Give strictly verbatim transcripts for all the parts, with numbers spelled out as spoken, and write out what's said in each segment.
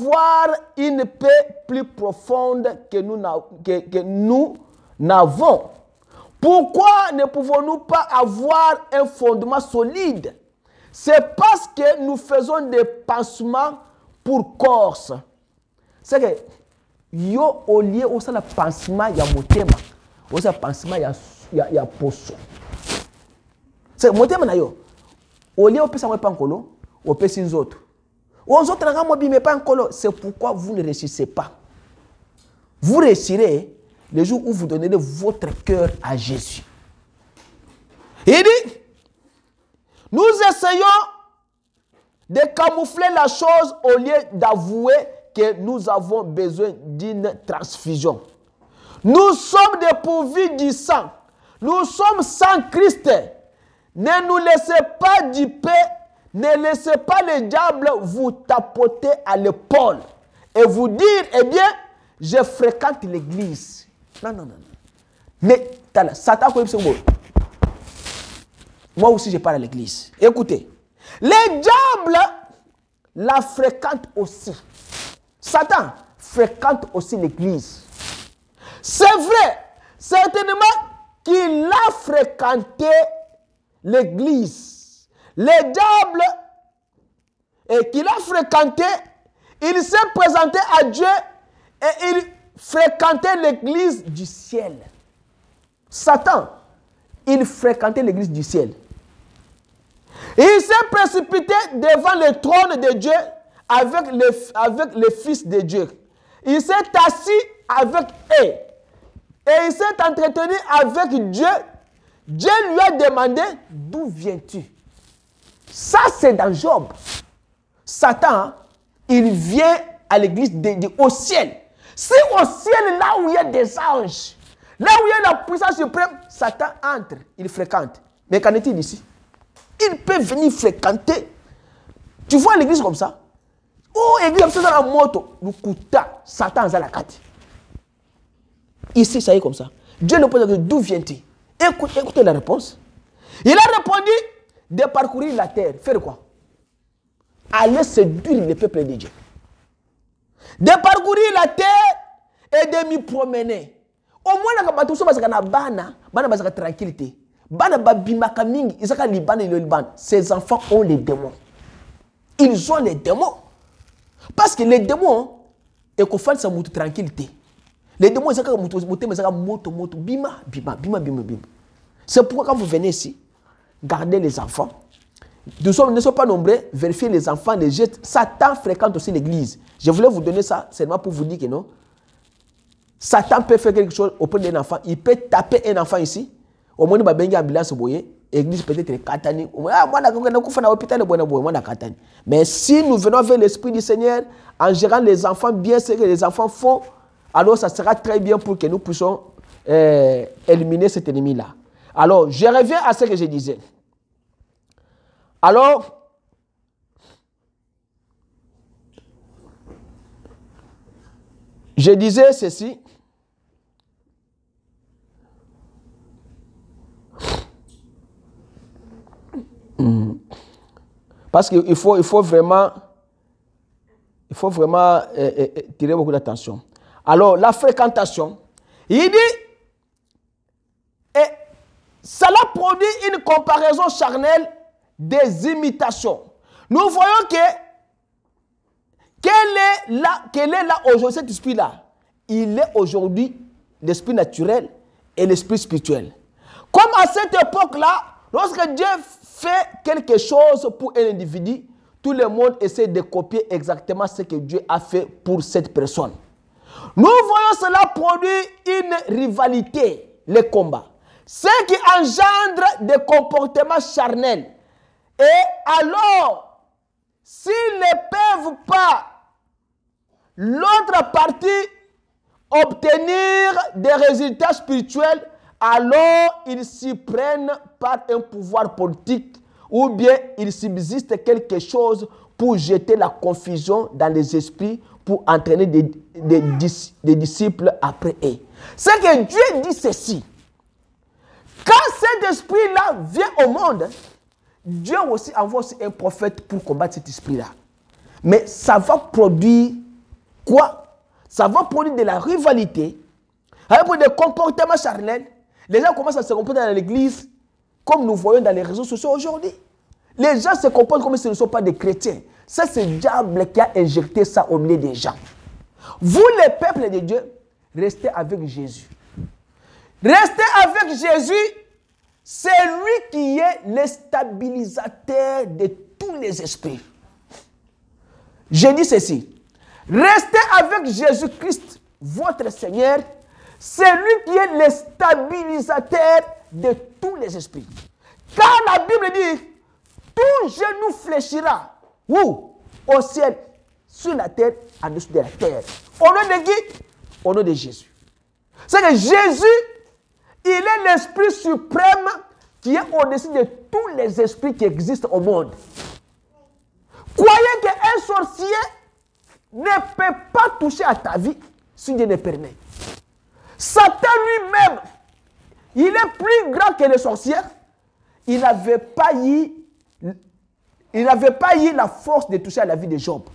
avoir une paix plus profonde que nous, que, que nous n'avons. Pourquoi ne pouvons-nous pas avoir un fondement solide? C'est parce que nous faisons des pansements pour Corse. C'est que yo au lieu où ça le pansement il y a motema, où ça pansement il y a il y a, y a poso. C'est motema na yo. Au lieu où peut ça pas encore, au peut sin autres. Aux autres n'ont pas mais pas encore. C'est pourquoi vous ne réussissez pas. Vous réussirez le jour où vous donnerez votre cœur à Jésus. Il dit, nous essayons de camoufler la chose au lieu d'avouer que nous avons besoin d'une transfusion. Nous sommes dépourvus du sang. Nous sommes sans Christ. Ne nous laissez pas duper. Ne laissez pas le diable vous tapoter à l'épaule et vous dire, eh bien, je fréquente l'église. Non, non, non. Mais, Satan, moi aussi, je parle à l'église. Écoutez, le diable la fréquente aussi. Satan fréquente aussi l'église. C'est vrai, certainement qu'il a fréquenté l'église. Le diable, et qu'il a fréquenté, il s'est présenté à Dieu et il fréquentait l'église du ciel. Satan, il fréquentait l'église du ciel. Il s'est précipité devant le trône de Dieu avec le, avec le Fils de Dieu. Il s'est assis avec eux. Et il s'est entretenu avec Dieu. Dieu lui a demandé, d'où viens-tu? Ça, c'est dans Job. Satan, il vient à l'église de, de, au ciel. C'est au ciel, là où il y a des anges, là où il y a la puissance suprême, Satan entre, il fréquente. Mais qu'en est-il ici? Il peut venir fréquenter. Tu vois l'église comme ça? Oh, l'église comme ça dans la moto. Le kuta, Satan a la carte. Ici, ça y est comme ça. Dieu le pose, d'où viens-tu? Écoute, écoutez la réponse. Il a répondu de parcourir la terre. Faire quoi? Aller séduire le peuple de Dieu. De parcourir la terre et de m'y promener. Au moins, quand tu es dans bana, bana bazaka tranquillité. Bana babimaka mingi, isaka liban et le liban. Ces enfants ont les démons. Ils ont les démons. Parce que les démons, et qu'on fasse sa moto tranquillité. Les démons, ils ont moto, moto, moto, moto, bima, bima, bima, bima, bima. C'est pourquoi quand vous venez ici, gardez les enfants. Nous sommes, ne sommes pas nombreux, vérifiez les enfants, les jeunes. Satan fréquente aussi l'église. Je voulais vous donner ça seulement pour vous dire que non. Satan peut faire quelque chose auprès d'un enfant. Il peut taper un enfant ici. Au moins, il va bien ambulance boyer. L'église peut-être katani. Mais si nous venons vers l'Esprit du Seigneur, en gérant les enfants bien, ce que les enfants font, alors ça sera très bien pour que nous puissions euh, éliminer cet ennemi-là. Alors, je reviens à ce que je disais. Alors, je disais ceci. Parce qu'il faut, il faut vraiment, il faut vraiment euh, euh, tirer beaucoup d'attention. Alors, la fréquentation, il dit, et cela produit une comparaison charnelle des imitations. Nous voyons que, quel est là, quel est là aujourd'hui cet esprit-là? Il est aujourd'hui l'esprit naturel et l'esprit spirituel. Comme à cette époque-là, lorsque Dieu fait quelque chose pour un individu, tout le monde essaie de copier exactement ce que Dieu a fait pour cette personne. Nous voyons cela produire une rivalité, le combat. Ce qui engendre des comportements charnels. Et alors, s'ils ne peuvent pas l'autre partie obtenir des résultats spirituels, alors ils s'y prennent par un pouvoir politique ou bien il subsiste quelque chose pour jeter la confusion dans les esprits pour entraîner des, des, des disciples après eux. C'est que Dieu dit ceci. Quand cet esprit-là vient au monde, Dieu aussi envoie aussi un prophète pour combattre cet esprit-là. Mais ça va produire Quoi? Ça va produire de la rivalité, ça va produire des comportements charnels. Les gens commencent à se comporter dans l'église comme nous voyons dans les réseaux sociaux aujourd'hui. Les gens se comportent comme si ce ne sont pas des chrétiens. Ça, c'est le diable qui a injecté ça au milieu des gens. Vous, les peuples de Dieu, restez avec Jésus. Restez avec Jésus, c'est lui qui est le stabilisateur de tous les esprits. Je dis ceci, restez avec Jésus-Christ, votre Seigneur, c'est lui qui est le stabilisateur de tous les esprits. Car la Bible dit, tout genou fléchira, où? Au ciel, sur la terre, en dessous de la terre. Au nom de qui? Au nom de Jésus. C'est que Jésus, il est l'Esprit suprême qui est au-dessus de tous les esprits qui existent au monde. Croyez qu'un sorcier ne peut pas toucher à ta vie si Dieu ne permet. Satan lui-même, il est plus grand que le sorcier. Il n'avait pas eu, il n'avait pas eu la force de toucher à la vie de Job.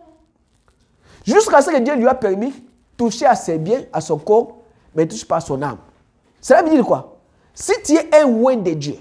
Jusqu'à ce que Dieu lui a permis de toucher à ses biens, à son corps, mais ne touche pas à son âme. Cela veut dire quoi? Si tu es un oint de Dieu,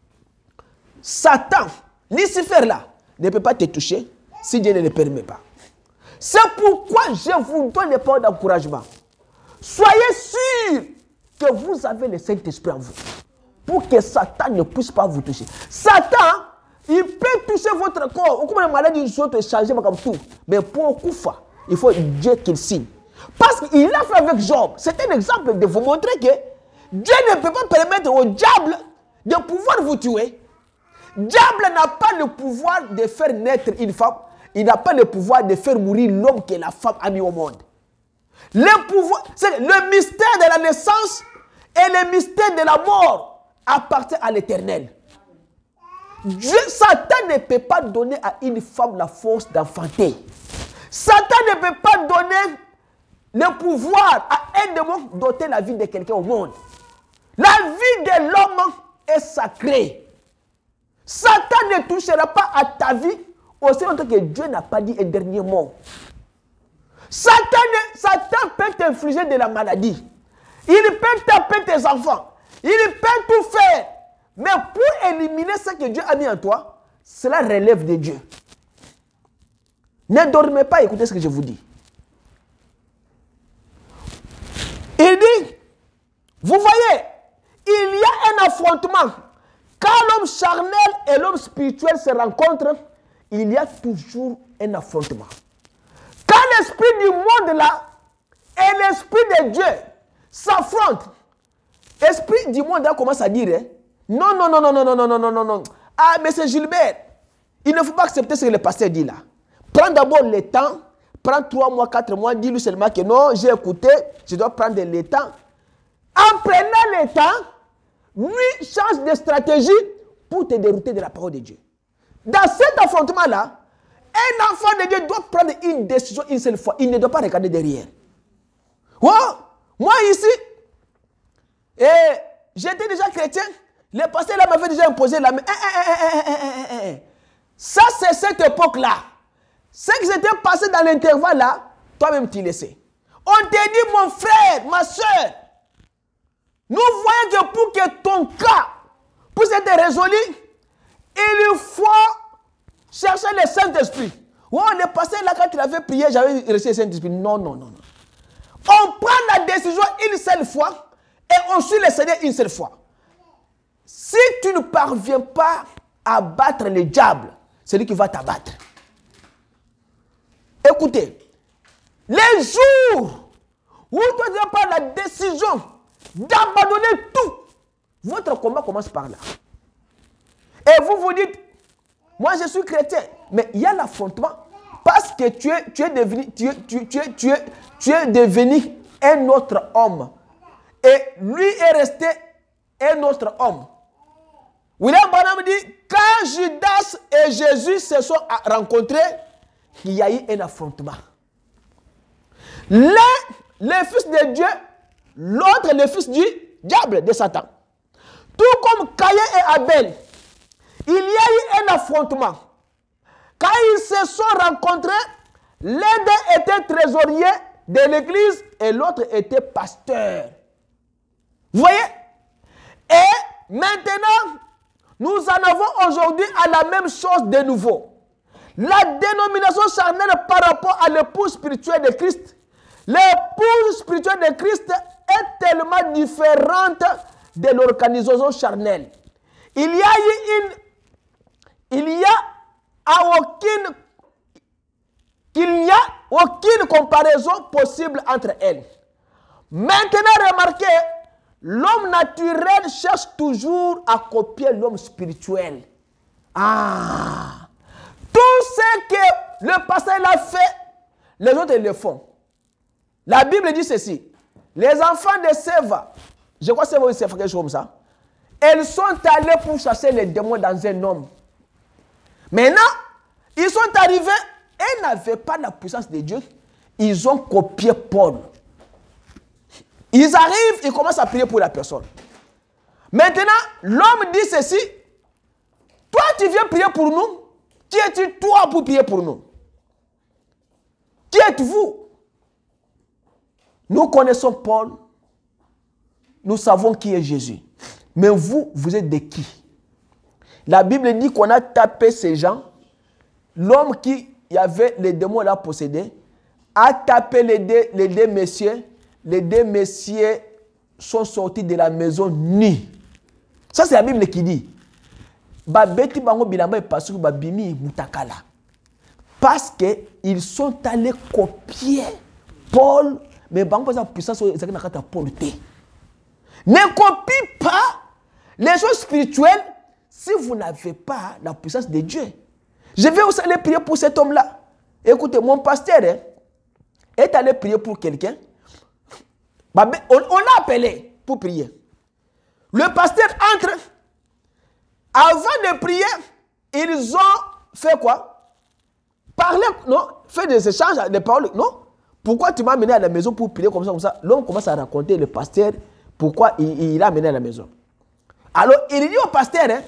Satan, Lucifer là, ne peut pas te toucher si Dieu ne le permet pas. C'est pourquoi je vous donne des paroles d'encouragement. Soyez sûrs que vous avez le Saint-Esprit en vous, pour que Satan ne puisse pas vous toucher. Satan, il peut toucher votre corps. Comme les maladies sont changées comme tout. Mais pour Koufa, il faut Dieu qu'il signe. Parce qu'il a fait avec Job. C'est un exemple de vous montrer que Dieu ne peut pas permettre au diable de pouvoir vous tuer. Diable n'a pas le pouvoir de faire naître une femme. Il n'a pas le pouvoir de faire mourir l'homme que la femme a mis au monde. Le pouvoir, c'est le mystère de la naissance et le mystère de la mort appartient à l'Éternel. Dieu, Satan ne peut pas donner à une femme la force d'enfanter. Satan ne peut pas donner le pouvoir à un démon d'ôter la vie de quelqu'un au monde. La vie de l'homme est sacrée. Satan ne touchera pas à ta vie aussi longtemps que Dieu n'a pas dit un dernier mot. Satan, Satan peut t'infliger de la maladie. Il peut taper tes enfants. Il peut tout faire. Mais pour éliminer ce que Dieu a mis en toi, cela relève de Dieu. Ne dormez pas, écoutez ce que je vous dis. Il dit, vous voyez, il y a un affrontement. Quand l'homme charnel et l'homme spirituel se rencontrent, il y a toujours un affrontement. Quand l'esprit du monde là et l'esprit de Dieu s'affrontent, l'esprit du monde là commence à dire, hein, non, non, non, non, non, non, non, non, non, non, non. Ah, mais c'est Gilbert. Il ne faut pas accepter ce que le pasteur dit là. Prends d'abord le temps, prends trois mois, quatre mois, dis-lui seulement que non, j'ai écouté, je dois prendre le temps. En prenant le temps, lui change de stratégie pour te dérouter de la parole de Dieu. Dans cet affrontement-là, un enfant de Dieu doit prendre une décision une seule fois. Il ne doit pas regarder derrière. Oh, moi ici, et j'étais déjà chrétien. Le pasteur là m'avait déjà imposé la main. Eh, eh, eh, eh, eh, eh, eh. Ça, c'est cette époque-là. Ce qui s'était passé dans l'intervalle là, toi-même tu le sais. On te dit, mon frère, ma soeur, nous voyons que pour que ton cas puisse être résolu, il faut chercher le Saint-Esprit. Oh, le pasteur là, quand il avait prié, j'avais reçu le Saint-Esprit. Non, non, non, non. On prend la décision une seule fois et on suit le Seigneur une seule fois. Si tu ne parviens pas à battre le diable, c'est lui qui va t'abattre. Écoutez, les jours où tu dois prendre la décision d'abandonner tout, votre combat commence par là. Et vous vous dites, moi je suis chrétien, mais il y a l'affrontement parce que tu es, tu es, devenu, tu, es, tu, tu, es, tu, es, tu es devenu un autre homme. Et lui est resté un autre homme. William Branham dit, quand Judas et Jésus se sont rencontrés, il y a eu un affrontement. L'un, le fils de Dieu, l'autre, le fils du diable, de Satan. Tout comme Caïn et Abel, il y a eu un affrontement. Quand ils se sont rencontrés, L'un d'eux était trésorier de l'église et l'autre était pasteur. Vous voyez? Et maintenant, nous en avons aujourd'hui à la même chose de nouveau. La dénomination charnelle par rapport à l'épouse spirituelle de Christ. L'épouse spirituelle de Christ est tellement différente de l'organisation charnelle. Il y a une, il y a à aucune, qu'il n'y a aucune comparaison possible entre elles. Maintenant, remarquez, l'homme naturel cherche toujours à copier l'homme spirituel. Ah! Tout ce que le pasteur a fait, les autres le font. La Bible dit ceci. Les enfants de Séva, je crois que c'est Séva quelque chose comme ça, ils sont allés pour chasser les démons dans un homme. Maintenant, ils sont arrivés et n'avaient pas la puissance de Dieu. Ils ont copié Paul. Ils arrivent, ils commencent à prier pour la personne. Maintenant, l'homme dit ceci. Toi, tu viens prier pour nous. Qui es-tu, toi, pour prier pour nous? Qui êtes-vous? Nous connaissons Paul. Nous savons qui est Jésus. Mais vous, vous êtes de qui? La Bible dit qu'on a tapé ces gens. L'homme qui y avait les démons là possédés a tapé les deux, les deux messieurs. Les deux messieurs sont sortis de la maison nus. Ça, c'est la Bible qui dit. Parce qu'ils sont allés copier Paul, mais ne copie pas les choses spirituelles si vous n'avez pas la puissance de Dieu. Je vais aussi aller prier pour cet homme-là. Écoutez, mon pasteur hein, est allé prier pour quelqu'un. On, on l'a appelé pour prier. Le pasteur entre. Avant de prier, ils ont fait quoi? Parler, non? Fait des échanges, des paroles, non? Pourquoi tu m'as amené à la maison pour prier comme ça, comme ça? L'homme commence à raconter le pasteur pourquoi il, il l'a amené à la maison. Alors, il dit au pasteur, hein,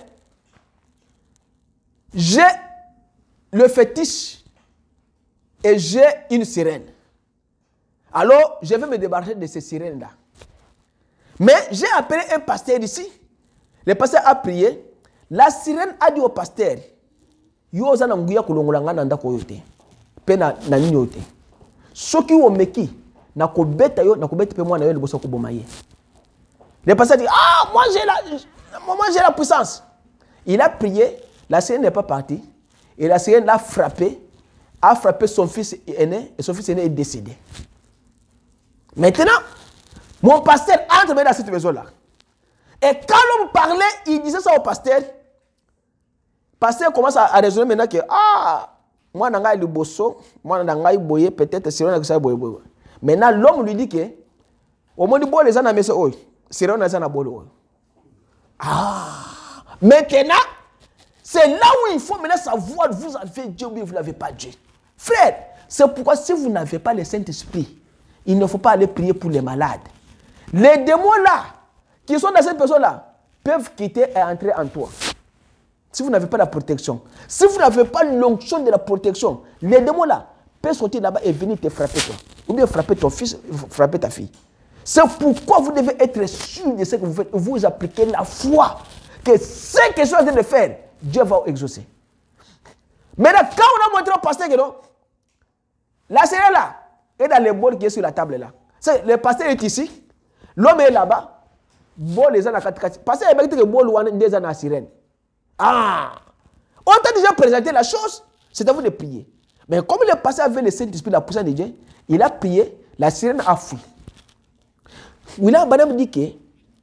j'ai le fétiche et j'ai une sirène. Alors, je vais me débarrasser de ces sirènes-là. Mais j'ai appelé un pasteur ici. Le pasteur a prié. La sirène a dit au pasteur, yo za nanguya kulongolanga na ndako yote. Pe na na nini yote. Soki wo meki na ko beta yo na ko beta pe mwana yo liboso ko boma ye. Le pasteur dit ah moi j'ai la moi j'ai la puissance. Il a prié, la sirène n'est pas partie et la sirène l'a frappé, a frappé son fils aîné et son fils aîné est décédé. Maintenant, mon pasteur entre dans cette maison là. Et quand l'homme parlait, il disait ça au pasteur. Le pasteur commence à, à raisonner maintenant que, ah, moi, je suis le bosso, moi, je suis boyé, peut-être, c'est vrai que boyé. Maintenant, l'homme lui dit que, au moins, les gens ont ça, c'est vrai que boyé. Ah, maintenant, c'est là où il faut maintenant savoir, vous avez Dieu ou vous n'avez pas Dieu. Frère, c'est pourquoi si vous n'avez pas le Saint-Esprit, il ne faut pas aller prier pour les malades. Les démons là, qui sont dans cette personne-là, peuvent quitter et entrer en toi. Si vous n'avez pas la protection, si vous n'avez pas l'onction de la protection, les démons là peuvent sortir là-bas et venir te frapper toi. Ou bien frapper ton fils, frapper ta fille. C'est pourquoi vous devez être sûr de ce que vous faites. Vous appliquez la foi que ce que je suis en train de faire, Dieu va exaucer. Maintenant, quand on a montré au pasteur que non, la sirène là est dans les bols qui est sur la table là. Le pasteur est ici, l'homme est là-bas. Bol les gens à quatre parce que il que bol ou des gens à sirène. Ah, on t'a déjà présenté la chose, c'est à vous de prier. Mais comme il est passé avec le Saint-Esprit, la puissance de Dieu, il a prié, la sirène a fui. William Branham dit que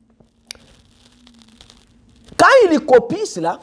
quand il copie cela,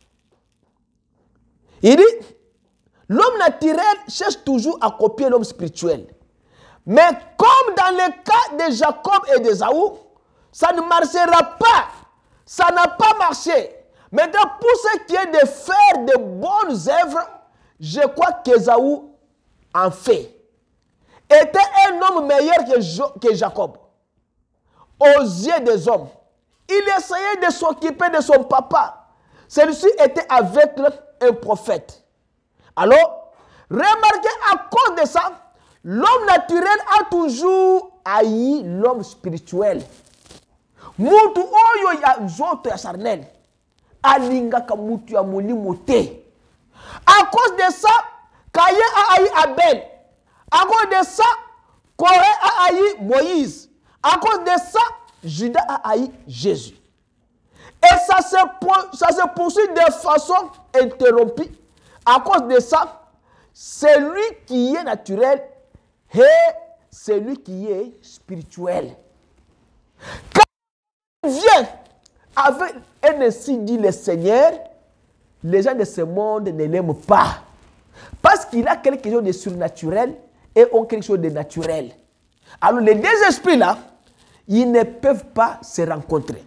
il dit l'homme naturel cherche toujours à copier l'homme spirituel. Mais comme dans le cas de Jacob et d'Ésaü, ça ne marchera pas. Ça n'a pas marché. Maintenant, pour ce qui est de faire de bonnes œuvres, je crois qu'Ésaü en fait. Était un homme meilleur que, jo que Jacob. Aux yeux des hommes. Il essayait de s'occuper de son papa. Celui-ci était avec un prophète. Alors, Remarquez, à cause de ça, l'homme naturel a toujours haï l'homme spirituel. Mutu oyo ya zoto ya charnel. Alingaka mutu ya molimo te. À cause de ça, Caïn a haï Abel. À cause de ça, Corée a haï Moïse. À cause de ça, Judas a haï Jésus. Et ça se, ça se poursuit de façon interrompue. À cause de ça, celui qui est naturel et celui qui est spirituel. Quand il vient avec un ainsi dit le Seigneur, les gens de ce monde ne l'aiment pas. Parce qu'il a quelque chose de surnaturel et ont quelque chose de naturel. Alors les deux esprits-là, ils ne peuvent pas se rencontrer.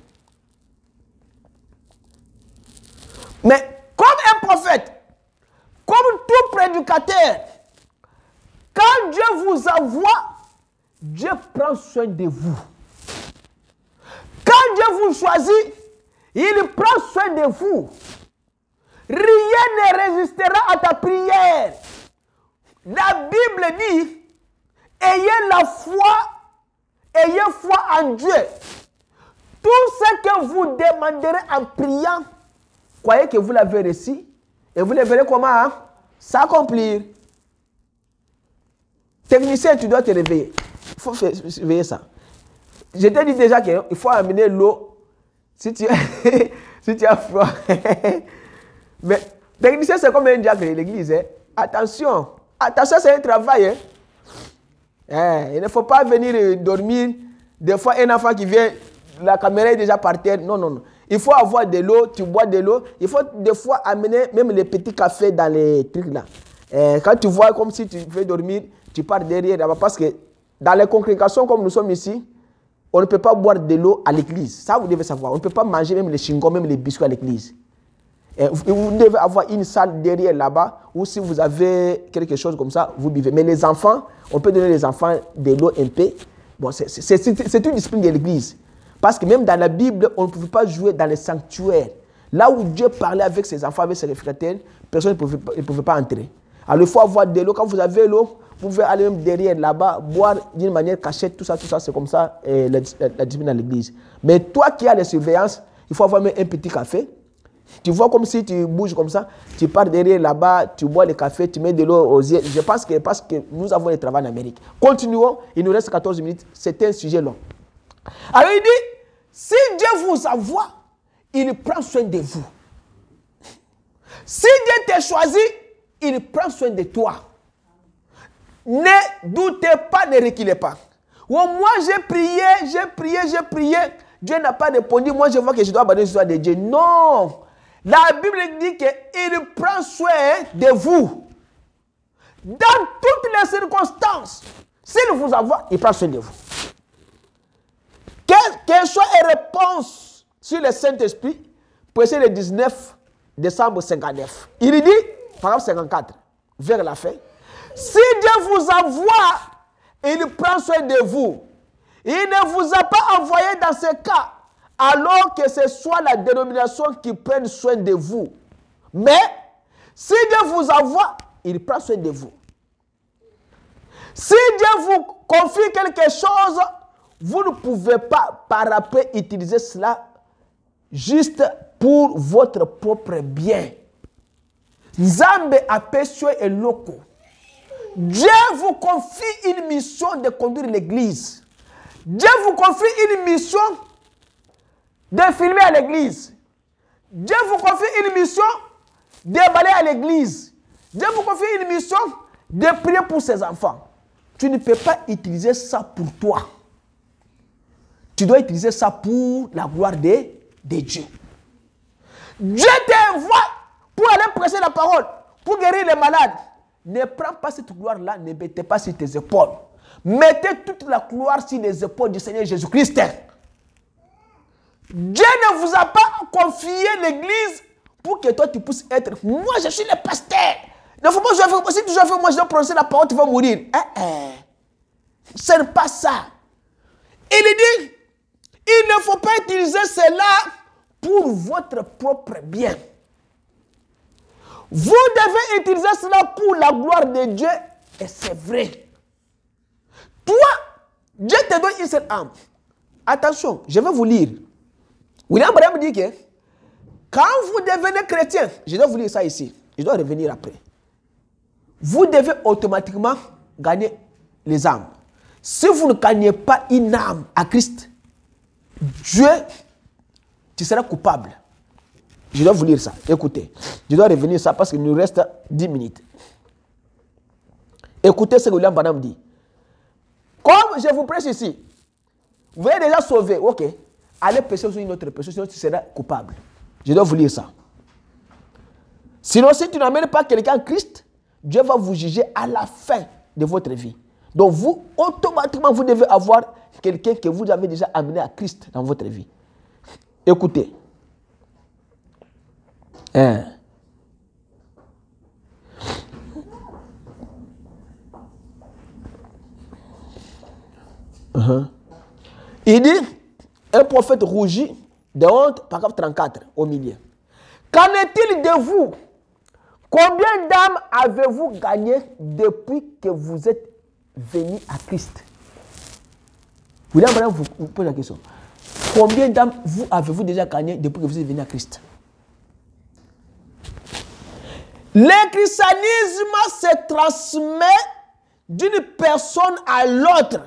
Mais comme un prophète, comme tout prédicateur, quand Dieu vous envoie, Dieu prend soin de vous. Quand Dieu vous choisit, il prend soin de vous. Rien ne résistera à ta prière. La Bible dit, ayez la foi, ayez foi en Dieu. Tout ce que vous demanderez en priant, croyez que vous l'avez reçu et vous le verrez comment hein? S'accomplir. Technicien, tu dois te réveiller. Il faut réveiller ça. Je t'ai dit déjà qu'il faut amener l'eau si tu, si tu as froid. Mais technicien, c'est comme un diacre de l'église. Hein? Attention, attention, c'est un travail. Hein? Hein? Il ne faut pas venir dormir. Des fois, un enfant qui vient, la caméra est déjà par terre. Non, non, non. Il faut avoir de l'eau, tu bois de l'eau. Il faut des fois amener même les petits cafés dans les trucs là. Et quand tu vois comme si tu veux dormir, tu pars derrière là-bas. Parce que dans les congrégations comme nous sommes ici, on ne peut pas boire de l'eau à l'église. Ça, vous devez savoir. On ne peut pas manger même les chingons, même les biscuits à l'église. Vous devez avoir une salle derrière là-bas où si vous avez quelque chose comme ça, vous buvez. Mais les enfants, on peut donner les enfants de l'eau un peu. Bon, c'est une discipline de l'église. Parce que même dans la Bible, on ne pouvait pas jouer dans les sanctuaires. Là où Dieu parlait avec ses enfants, avec ses frères, personne ne pouvait, ne pouvait pas entrer. Alors il faut avoir de l'eau. Quand vous avez l'eau, vous pouvez aller même derrière là-bas, boire d'une manière cachette, tout ça, tout ça, c'est comme ça eh, la, la, la discipline dans l'église. Mais toi qui as les surveillances, il faut avoir même un petit café. Tu vois comme si tu bouges comme ça, tu pars derrière là-bas, tu bois le café, tu mets de l'eau aux yeux. Je pense que parce que nous avons le travail en Amérique. Continuons, il nous reste quatorze minutes, c'est un sujet long. Alors il dit, si Dieu vous envoie, il prend soin de vous. Si Dieu t'a choisi, il prend soin de toi. Ne doutez pas, ne reculez pas. Oh, moi j'ai prié, j'ai prié, j'ai prié. Dieu n'a pas répondu. Moi je vois que je dois abandonner l'histoire de Dieu. Non. La Bible dit qu'il prend soin de vous. Dans toutes les circonstances. S'il vous envoie, il prend soin de vous. Quelle, quelle soit la réponse sur le Saint-Esprit, prêché le dix-neuf décembre cinquante-neuf. Il dit, paragraphe cinquante-quatre, vers la fin, si Dieu vous envoie, il prend soin de vous. Il ne vous a pas envoyé dans ce cas, alors que ce soit la dénomination qui prenne soin de vous. Mais, si Dieu vous envoie, il prend soin de vous. Si Dieu vous confie quelque chose, vous ne pouvez pas, par après, utiliser cela juste pour votre propre bien. Nzambe apesio et loko. Dieu vous confie une mission de conduire l'église. Dieu vous confie une mission de filmer à l'église. Dieu vous confie une mission de balayer à l'église. Dieu vous confie une mission de prier pour ses enfants. Tu ne peux pas utiliser ça pour toi. Tu dois utiliser ça pour la gloire de, de Dieu. Dieu t'envoie pour aller prêcher la parole, pour guérir les malades. Ne prends pas cette gloire-là, ne mettez pas sur tes épaules. Mettez toute la gloire sur les épaules du Seigneur Jésus-Christ. Dieu ne vous a pas confié l'église pour que toi tu puisses être. Moi je suis le pasteur. Ne faut pas jouer avec moi. Si tu joues avec moi, je dois prononcer la parole, tu vas mourir. Eh, eh. Ce n'est pas ça. Il dit, il ne faut pas utiliser cela pour votre propre bien. Vous devez utiliser cela pour la gloire de Dieu. Et c'est vrai. Toi, Dieu te donne une seule âme. Attention, je vais vous lire. William Branham dit que quand vous devenez chrétien, je dois vous lire ça ici, je dois revenir après. Vous devez automatiquement gagner les âmes. Si vous ne gagnez pas une âme à Christ, Dieu, tu seras coupable. Je dois vous lire ça. Écoutez, je dois revenir ça parce qu'il nous reste dix minutes. Écoutez ce que William Branham dit. Comme je vous prêche ici, vous êtes déjà sauvé, ok. Allez pécher sur une autre personne, sinon tu seras coupable. Je dois vous lire ça. Sinon, si tu n'amènes pas quelqu'un à Christ, Dieu va vous juger à la fin de votre vie. Donc vous, automatiquement, vous devez avoir quelqu'un que vous avez déjà amené à Christ dans votre vie. Écoutez. Hein. Uh-huh. Il dit, un prophète rougit de honte, paragraphe trente-quatre, au milieu. Qu'en est-il de vous? Combien d'âmes avez-vous gagné depuis que vous êtes venu à Christ? Vous vous, vous posez la question. Combien d'âmes vous avez-vous déjà gagné depuis que vous êtes venu à Christ? Le christianisme se transmet d'une personne à l'autre.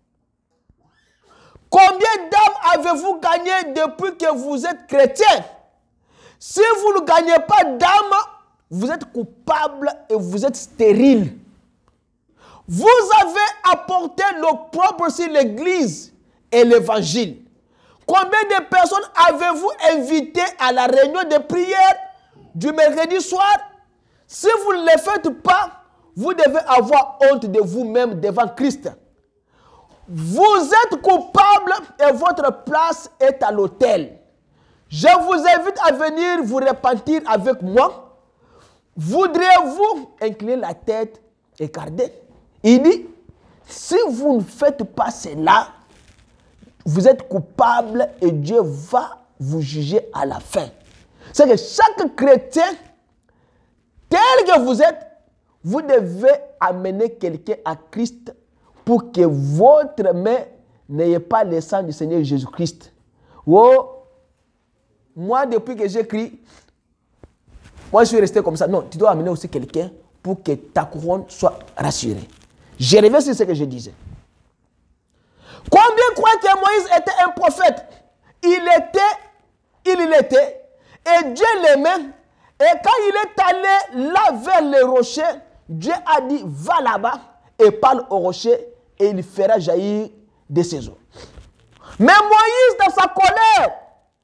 Combien d'âmes avez-vous gagné depuis que vous êtes chrétien? Si vous ne gagnez pas d'âmes, vous êtes coupable et vous êtes stérile. Vous avez apporté l'opprobre sur l'église et l'évangile. Combien de personnes avez-vous invité à la réunion de prière du mercredi soir? Si vous ne le faites pas, vous devez avoir honte de vous-même devant Christ. Vous êtes coupable et votre place est à l'autel. Je vous invite à venir vous repentir avec moi. Voudriez-vous incliner la tête et garder? Il dit, si vous ne faites pas cela, vous êtes coupable et Dieu va vous juger à la fin. C'est que chaque chrétien, tel que vous êtes, vous devez amener quelqu'un à Christ pour que votre main n'ait pas le sang du Seigneur Jésus-Christ. Oh, moi, depuis que j'écris, moi, je suis resté comme ça. Non, tu dois amener aussi quelqu'un pour que ta couronne soit rassurée. Je reviens sur ce que je disais. Combien croient que Moïse était un prophète? Il était, il l'était, et Dieu l'aimait. Et quand il est allé là vers le rocher, Dieu a dit, va là-bas et parle au rocher et il fera jaillir de ses eaux. Mais Moïse, dans sa colère,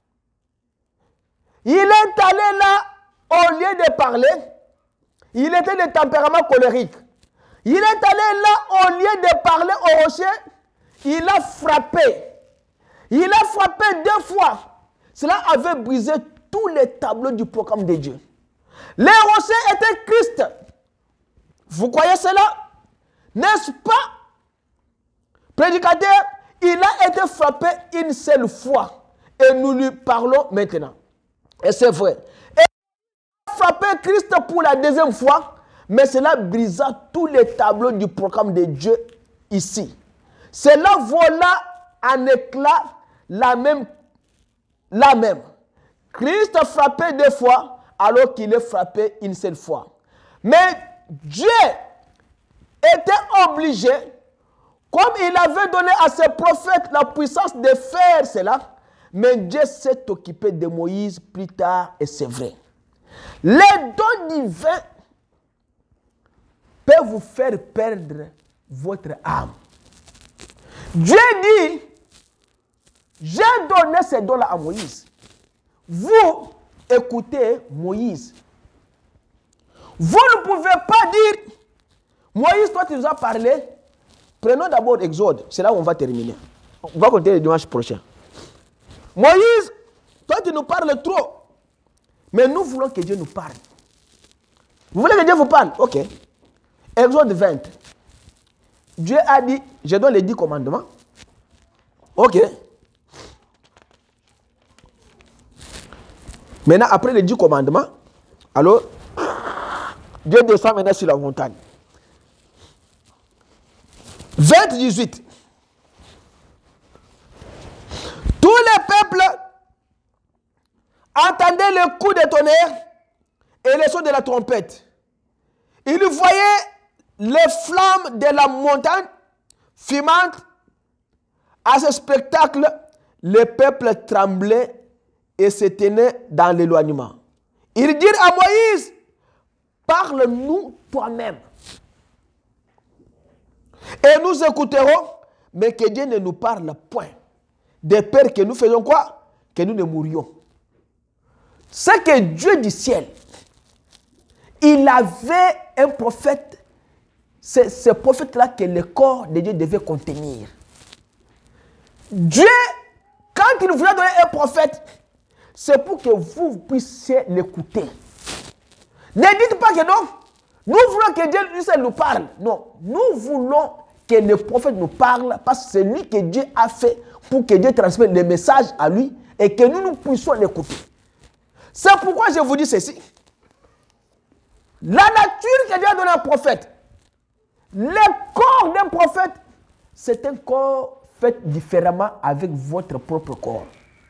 il est allé là, au lieu de parler, il était de tempérament colérique. Il est allé là, au lieu de parler au rocher, il a frappé. Il a frappé deux fois. Cela avait brisé tous les tableaux du programme de Dieu. Les rochers étaient Christ. Vous croyez cela? N'est-ce pas? Prédicateur, il a été frappé une seule fois. Et nous lui parlons maintenant. Et c'est vrai. Et il a frappé Christ pour la deuxième fois. Mais cela brisa tous les tableaux du programme de Dieu ici. Cela vola en éclat la même, la même. Christ a frappé deux fois alors qu'il est frappé une seule fois. Mais Dieu était obligé, comme il avait donné à ses prophètes la puissance de faire cela, mais Dieu s'est occupé de Moïse plus tard et c'est vrai. Les dons divins peuvent vous faire perdre votre âme. Dieu dit, j'ai donné ces dons-là à Moïse. Vous écoutez Moïse. Vous ne pouvez pas dire, Moïse, toi tu nous as parlé. Prenons d'abord Exode, c'est là où on va terminer. On va continuer le dimanche prochain. Moïse, toi tu nous parles trop. Mais nous voulons que Dieu nous parle. Vous voulez que Dieu vous parle? Ok. Exode vingt. Dieu a dit, je donne les dix commandements. Ok. Maintenant, après les dix commandements, alors, Dieu descend maintenant sur la montagne. Verset dix-huit. Tous les peuples entendaient le coup de tonnerre et le son de la trompette. Ils voyaient les flammes de la montagne fumante. À ce spectacle, le peuple tremblait et se tenait dans l'éloignement. Ils dirent à Moïse, parle-nous toi-même. Et nous écouterons, mais que Dieu ne nous parle point. De peur que nous faisons quoi? Que nous ne mourions. C'est que Dieu du ciel, il avait un prophète, c'est ce prophète-là que le corps de Dieu devait contenir. Dieu, quand il voulait donner un prophète, c'est pour que vous puissiez l'écouter. Ne dites pas que non, nous voulons que Dieu lui nous parle. Non, nous voulons que le prophète nous parle parce que c'est lui que Dieu a fait pour que Dieu transmette le message à lui et que nous, nous puissions l'écouter. C'est pourquoi je vous dis ceci. La nature que Dieu a donnée à un prophète, le corps d'un prophète, c'est un corps fait différemment avec votre propre corps.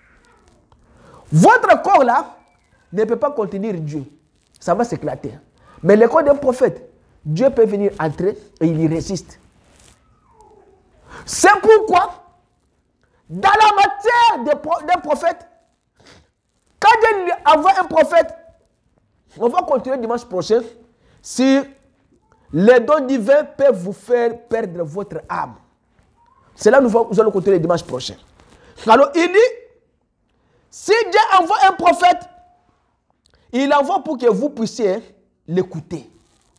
Votre corps là ne peut pas contenir Dieu. Ça va s'éclater. Mais le corps d'un prophète, Dieu peut venir entrer et il y résiste. C'est pourquoi, dans la matière d'un prophète, quand Dieu envoie un prophète, on va continuer dimanche prochain, si les dons divins peuvent vous faire perdre votre âme. C'est là que nous allons continuer dimanche prochain. Alors il dit, si Dieu envoie un prophète, il envoie pour que vous puissiez l'écouter.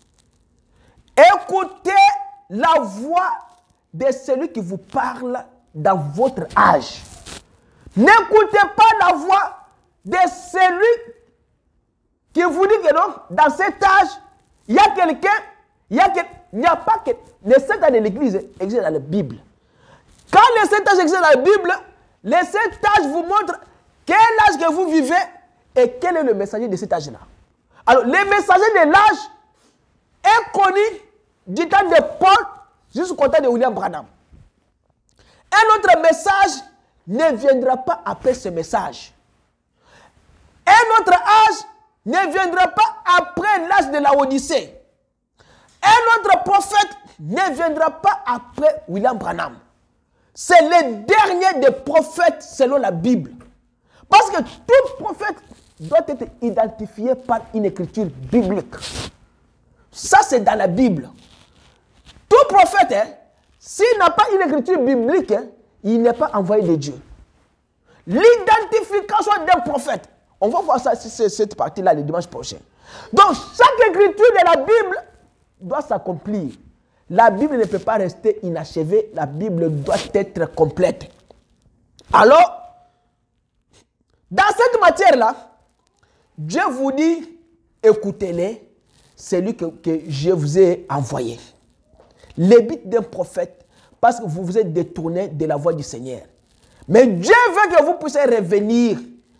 Écoutez la voix de celui qui vous parle dans votre âge. N'écoutez pas la voix de celui qui vous dit que non, dans cet âge, il y a quelqu'un, il n'y a, a pas que... Le sept âge de l'Église existe dans la Bible. Quand le sept âge existe dans la Bible, le sept âge vous montre quel âge que vous vivez et quel est le messager de cet âge-là. Alors, le messager de l'âge est connu du temps de Paul jusqu'au temps de William Branham. Un autre message ne viendra pas après ce message. Un autre âge ne viendra pas après l'âge de la Odyssée. Un autre prophète ne viendra pas après William Branham. C'est le dernier des prophètes selon la Bible. Parce que tout prophète doit être identifié par une écriture biblique. Ça, c'est dans la Bible. Tout prophète, hein, s'il n'a pas une écriture biblique, hein, il n'est pas envoyé de Dieu. L'identification d'un prophète, on va voir ça, cette partie-là le dimanche prochain. Donc, chaque écriture de la Bible doit s'accomplir. La Bible ne peut pas rester inachevée. La Bible doit être complète. Alors, dans cette matière-là, Dieu vous dit, écoutez-les, c'est lui que, que je vous ai envoyé. Le but d'un prophète, parce que vous vous êtes détourné de la voie du Seigneur. Mais Dieu veut que vous puissiez revenir.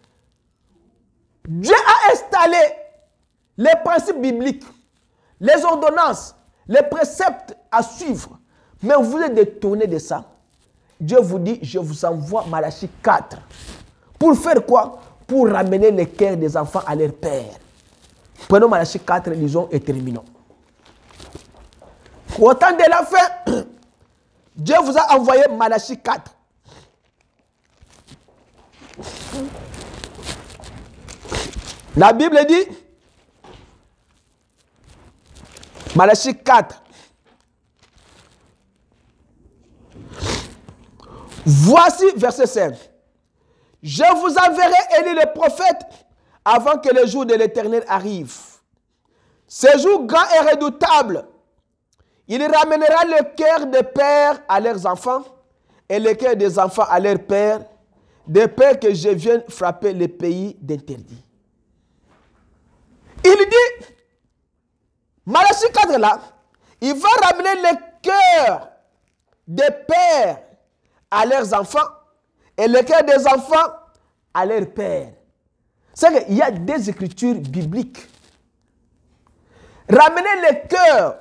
Dieu a installé les principes bibliques, les ordonnances, les préceptes à suivre. Mais vous êtes détourné de ça. Dieu vous dit, je vous envoie Malachie quatre. Pour faire quoi? Pour ramener les cœurs des enfants à leur père. Prenons Malachie quatre, lisons et terminons. Au temps de la fin, Dieu vous a envoyé Malachie quatre. La Bible dit, Malachie quatre, voici verset cinq. Je vous enverrai Élie le prophète avant que le jour de l'Éternel arrive. Ce jour grand et redoutable, il ramènera le cœur des pères à leurs enfants et le cœur des enfants à leurs pères, de peur que je vienne frapper les pays d'interdit. Il dit, Malachie quatre là, il va ramener le cœur des pères à leurs enfants et le cœur des enfants à leurs pères. C'est qu'il y a des écritures bibliques. ramener le cœur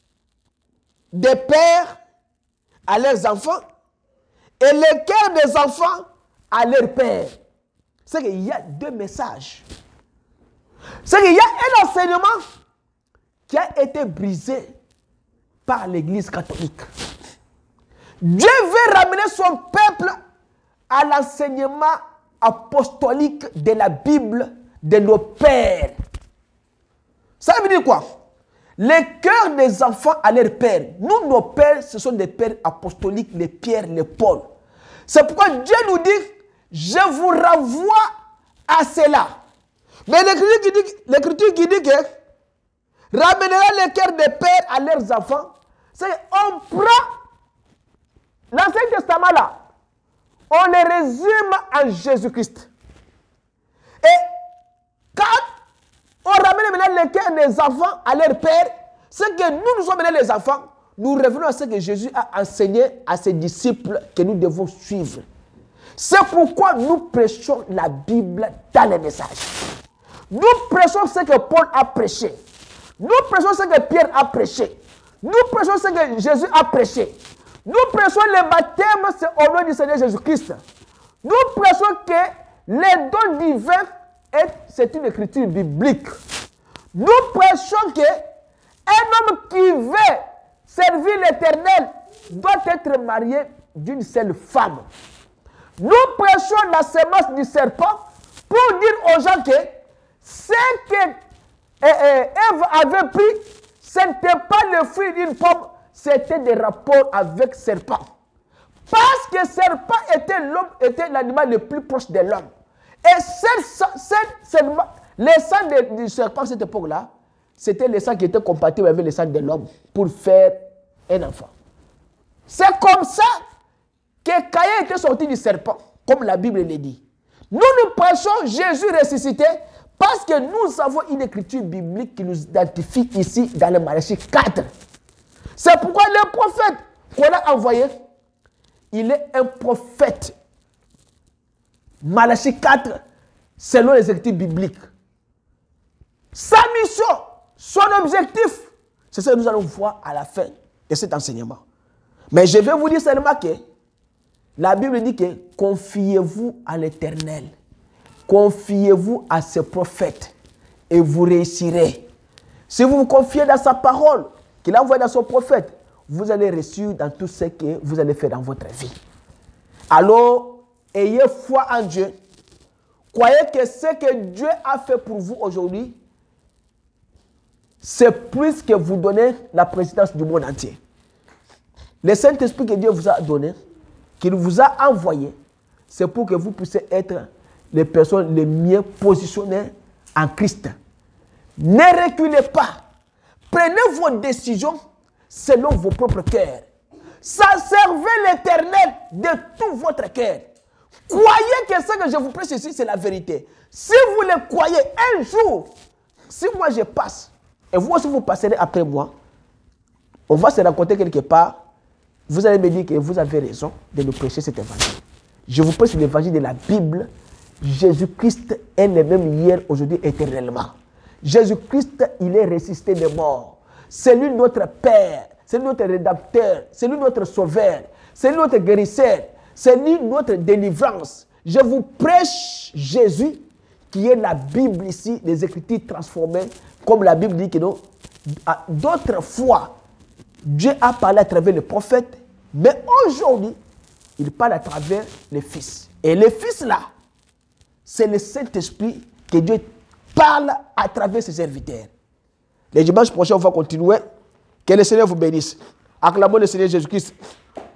des pères à leurs enfants et le cœur des enfants à leurs pères. C'est qu'il y a deux messages. C'est qu'il y a un enseignement qui a été brisé par l'Église catholique. Dieu veut ramener son peuple à l'enseignement apostolique de la Bible de nos pères. Ça veut dire quoi? Les cœurs des enfants à leurs pères. Nous, nos pères, ce sont des pères apostoliques, les Pierre, les Paul. C'est pourquoi Dieu nous dit, je vous renvoie à cela. Mais l'Écriture qui dit, l'Écriture qui dit que ramènera les cœurs des pères à leurs enfants, c'est qu'on prend l'Ancien Testament là, on le résume en Jésus-Christ. Et quand on ramène maintenant les cœurs des enfants à leur père, c'est que nous, nous sommes maintenant les enfants, nous revenons à ce que Jésus a enseigné à ses disciples que nous devons suivre. C'est pourquoi nous prêchons la Bible dans les messages. Nous prêchons ce que Paul a prêché. Nous prêchons ce que Pierre a prêché. Nous prêchons ce que Jésus a prêché. Nous prêchons le baptême, c'est au nom du Seigneur Jésus-Christ. Nous prêchons que les dons divins, c'est une écriture biblique. Nous prêchons que un homme qui veut servir l'Éternel doit être marié d'une seule femme. Nous prêchons la semence du serpent pour dire aux gens que ce que Ève avait pris, ce n'était pas le fruit d'une pomme, c'était des rapports avec le serpent. Parce que le serpent était l'homme, était l'animal le plus proche de l'homme. Et cette, cette, cette, les sangs de, du serpent à cette époque-là, c'était les sangs qui étaient compatibles avec les sangs de l'homme pour faire un enfant. C'est comme ça que Caïn était sorti du serpent, comme la Bible le dit. Nous nous prêchons Jésus ressuscité parce que nous avons une écriture biblique qui nous identifie ici dans le Malachie quatre. C'est pourquoi le prophète qu'on a envoyé, il est un prophète. Malachie quatre, selon les écritures bibliques. Sa mission, son objectif, c'est ce que nous allons voir à la fin de cet enseignement. Mais je vais vous dire seulement que la Bible dit que confiez-vous à l'Éternel. Confiez-vous à ses prophètes et vous réussirez. Si vous vous confiez dans sa parole, qu'il a envoyé dans son prophète, vous allez réussir dans tout ce que vous allez faire dans votre vie. Alors, ayez foi en Dieu. Croyez que ce que Dieu a fait pour vous aujourd'hui, c'est plus que vous donnez la présidence du monde entier. Le Saint-Esprit que Dieu vous a donné, qu'il vous a envoyé, c'est pour que vous puissiez être les personnes les mieux positionnées en Christ. Ne reculez pas. Prenez vos décisions selon vos propres cœurs. Ça servez l'Éternel de tout votre cœur. Croyez que ce que je vous prêche ici, c'est la vérité. Si vous le croyez, un jour, si moi je passe, et vous aussi vous passerez après moi, on va se rencontrer quelque part, vous allez me dire que vous avez raison de nous prêcher cet évangile. Je vous prêche l'évangile de la Bible. Jésus-Christ est le même hier, aujourd'hui, éternellement. Jésus-Christ, il est ressuscité des morts. C'est lui notre Père, c'est lui notre rédempteur, c'est lui notre sauveur, c'est lui notre guérisseur, c'est lui notre délivrance. Je vous prêche Jésus, qui est la Bible ici, les Écritures transformées, comme la Bible dit que non. D'autres fois, Dieu a parlé à travers les prophètes, mais aujourd'hui, il parle à travers les fils. Et les fils là, c'est le Saint-Esprit que Dieu parle à travers ses serviteurs. Les dimanches prochains, on va continuer. Que le Seigneur vous bénisse. Acclamons le Seigneur Jésus-Christ.